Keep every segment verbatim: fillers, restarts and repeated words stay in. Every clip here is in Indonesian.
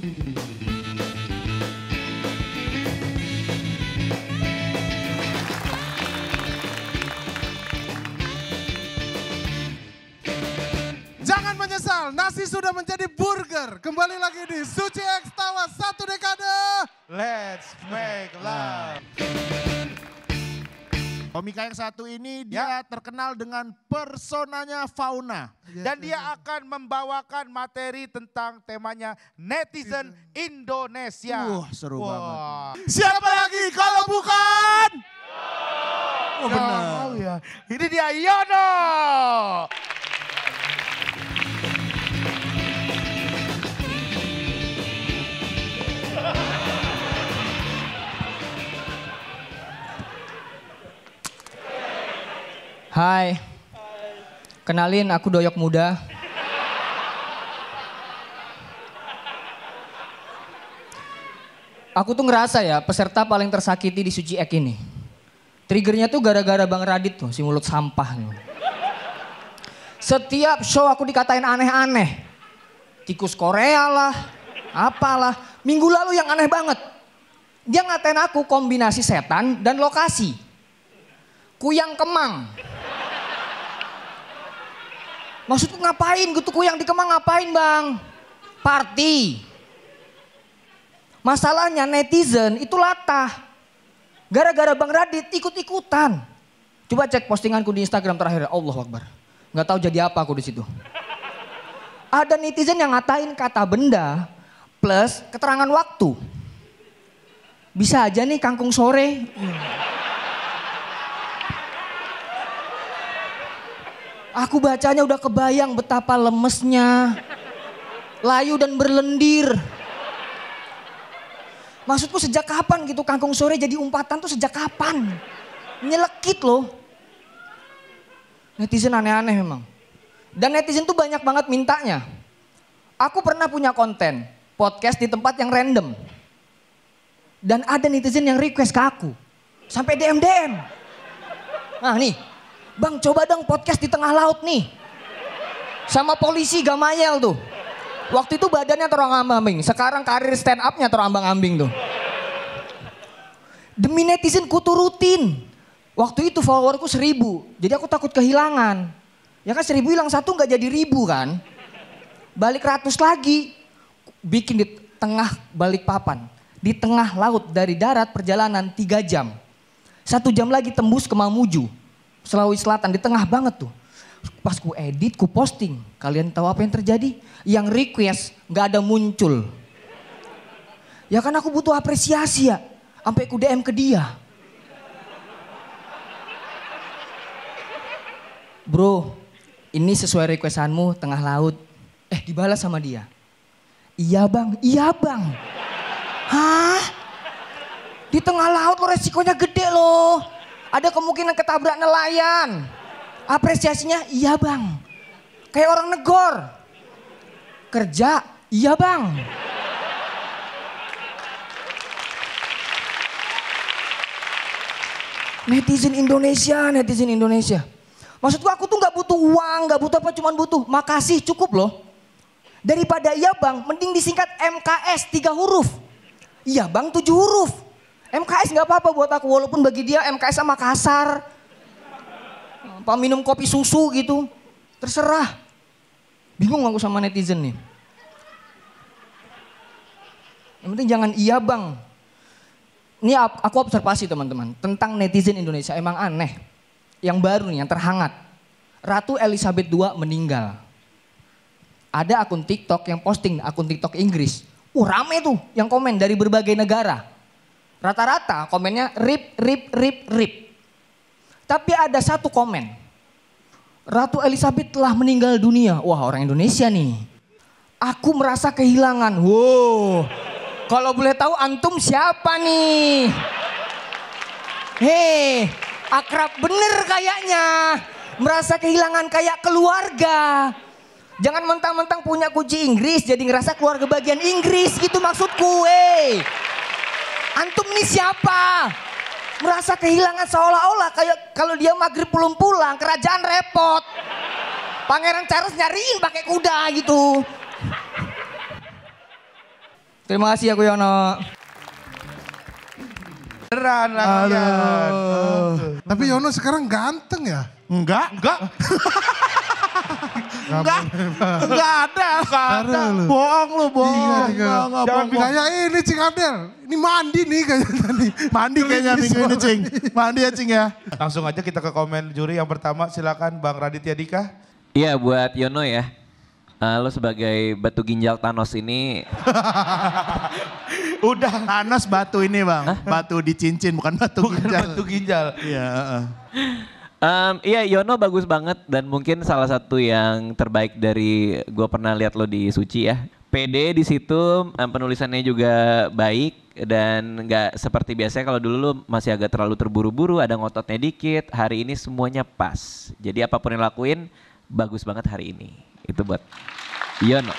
Jangan menyesal, nasi sudah menjadi burger. Kembali lagi di Suci X Tawa satu dekade. Let's make love. Komika yang satu ini dia ya. terkenal dengan personanya Fauna. Dan dia akan membawakan materi tentang temanya netizen Indonesia. Wah seru Wah. banget. Siapa lagi kalau bukan? Oh benar. Oh, ya. Ini dia Yono. Hai, kenalin aku Doyok Muda. Aku tuh ngerasa ya peserta paling tersakiti di Suci X ini. Triggernya tuh gara-gara Bang Radit tuh, si mulut sampah. Setiap show aku dikatain aneh-aneh. Tikus Korea lah, apalah. Minggu lalu yang aneh banget. Dia ngatain aku kombinasi setan dan lokasi. Kuyang Kemang. Maksudku ngapain gitu kuyang di Kemang ngapain bang? Party. Masalahnya netizen itu latah. Gara-gara Bang Radit ikut-ikutan. Coba cek postinganku di Instagram terakhir. Allahu Akbar. Gak tahu jadi apa aku di situ. Ada netizen yang ngatain kata benda plus keterangan waktu. Bisa aja nih kangkung sore. Aku bacanya udah kebayang betapa lemesnya. Layu dan berlendir. Maksudku sejak kapan gitu kangkung sore jadi umpatan tuh sejak kapan? Nyelekit loh. Netizen aneh-aneh memang. Dan netizen tuh banyak banget mintanya. Aku pernah punya konten podcast di tempat yang random. Dan ada netizen yang request ke aku. Sampai D M D M. Nah nih. Bang coba dong podcast di tengah laut nih. Sama polisi Gamayel tuh. Waktu itu badannya terombang-ambing. Sekarang karir stand up-nya terombang-ambing tuh. Demi netizen ku turutin. Waktu itu followerku seribu. Jadi aku takut kehilangan. Ya kan seribu hilang satu gak jadi ribu kan. Balik ratus lagi. Bikin di tengah balik papan. Di tengah laut dari darat perjalanan tiga jam. Satu jam lagi tembus ke Mamuju. Sulawesi Selatan di tengah banget tuh. Pas ku edit, ku posting. Kalian tahu apa yang terjadi? Yang request gak ada muncul. Ya kan aku butuh apresiasi ya. Sampai ku D M ke dia. Bro, ini sesuai requestanmu tengah laut. Eh dibalas sama dia. Iya bang, iya bang. Hah? Di tengah laut lo resikonya gede loh. Ada kemungkinan ketabrak nelayan. Apresiasinya iya bang. Kayak orang negor. Kerja iya bang. Netizen Indonesia, netizen Indonesia. Maksudku aku tuh gak butuh uang, gak butuh apa, cuman butuh makasih cukup loh. Daripada iya bang, mending disingkat M K S tiga huruf. Iya bang tujuh huruf. M K S nggak apa-apa buat aku, walaupun bagi dia M K S sama kasar. Apa minum kopi susu gitu, terserah. Bingung aku sama netizen nih. Yang penting jangan iya bang. Ini aku observasi teman-teman, tentang netizen Indonesia emang aneh. Yang baru nih, yang terhangat. Ratu Elizabeth kedua meninggal. Ada akun TikTok yang posting, akun TikTok Inggris. Uh rame tuh yang komen dari berbagai negara. Rata-rata komennya rip, rip, rip, rip. Tapi ada satu komen. Ratu Elizabeth telah meninggal dunia. Wah orang Indonesia nih. Aku merasa kehilangan. Wow. Kalau boleh tahu antum siapa nih? Hei, akrab bener kayaknya. Merasa kehilangan kayak keluarga. Jangan mentang-mentang punya kunci Inggris jadi ngerasa keluarga bagian Inggris gitu maksudku. Hey. Antum ini siapa? Merasa kehilangan seolah-olah kayak kalau dia maghrib belum pulang, kerajaan repot. Pangeran Charles nyariin pakai kuda gitu. Terima kasih aku Yono. Beneran lagi. Tapi Yono sekarang ganteng ya? Enggak. Enggak. Enggak. Enggak ada. Enggak ada. Bohong lu, bohong. Iya, iya. Enggak, enggak, Jangan bohong. kayak ini Cing Abdel. Ini mandi nih kayaknya nih. Mandi kayaknya minggu ini, Cing. Mandi ya, Cing ya. Iya. Langsung aja kita ke komen juri yang pertama. Silakan Bang Raditya Dika. Iya buat Yono ya. Uh, lo sebagai batu ginjal Thanos ini. Udah. Thanos batu ini Bang. Hah? Batu di cincin bukan batu Bukan ginjal. batu ginjal. Iya. Uh. Um, iya Yono bagus banget dan mungkin salah satu yang terbaik dari gue pernah lihat lo di Suci ya. Pede di situ, um, penulisannya juga baik dan nggak seperti biasanya kalau dulu lo masih agak terlalu terburu-buru, ada ngototnya dikit. Hari ini semuanya pas. Jadi apapun yang lakuin bagus banget hari ini. Itu buat Yono.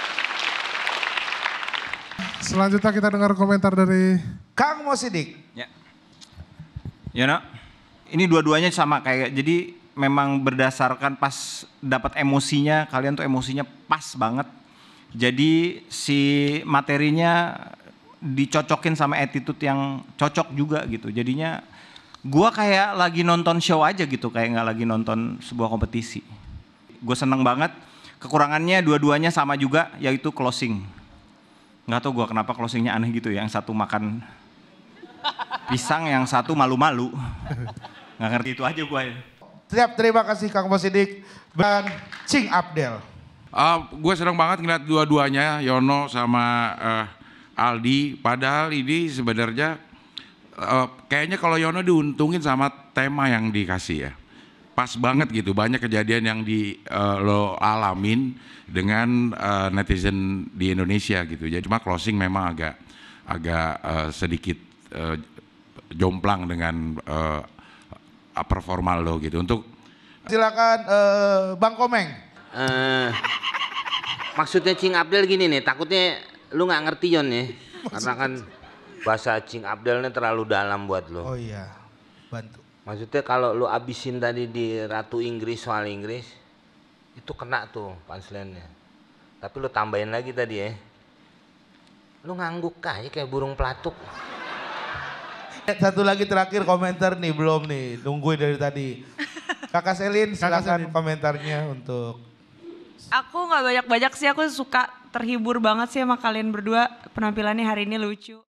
Selanjutnya kita dengar komentar dari Kang Mosidik. Ya. Yono, ini dua-duanya sama kayak, jadi memang berdasarkan pas dapat emosinya, kalian tuh emosinya pas banget. Jadi si materinya dicocokin sama attitude yang cocok juga gitu. Jadinya gua kayak lagi nonton show aja gitu, kayak nggak lagi nonton sebuah kompetisi. Gue seneng banget. Kekurangannya dua-duanya sama juga, yaitu closing. Nggak tahu gue kenapa closingnya aneh gitu ya, yang satu makan pisang, yang satu malu-malu. Nggak ngerti itu aja gue. Siap, terima kasih Kang Mosidik. Dan Cing Abdel. Uh, gue senang banget ngeliat dua-duanya, Yono sama uh, Aldi. Padahal ini sebenarnya uh, kayaknya kalau Yono diuntungin sama tema yang dikasih ya. Pas banget gitu, banyak kejadian yang di uh, lo alamin dengan uh, netizen di Indonesia gitu. Jadi cuma closing memang agak agak uh, sedikit uh, jomplang dengan uh, performa lo gitu. Untuk silakan uh, Bang Komeng. Uh, maksudnya Cing Abdel gini nih, takutnya lu nggak ngerti Yon ya, karena kan bahasa Cing Abdelnya terlalu dalam buat lu. Oh iya, bantu. Maksudnya kalau lu abisin tadi di Ratu Inggris soal Inggris, itu kena tuh punchline-nya. Tapi lu tambahin lagi tadi ya, lu ngangguk aja kayak burung pelatuk. Satu lagi terakhir komentar nih, belum nih, nungguin dari tadi. Kakak Selin, silakan komentarnya untuk. Aku nggak banyak-banyak sih, aku suka terhibur banget sih sama kalian berdua, penampilannya hari ini lucu.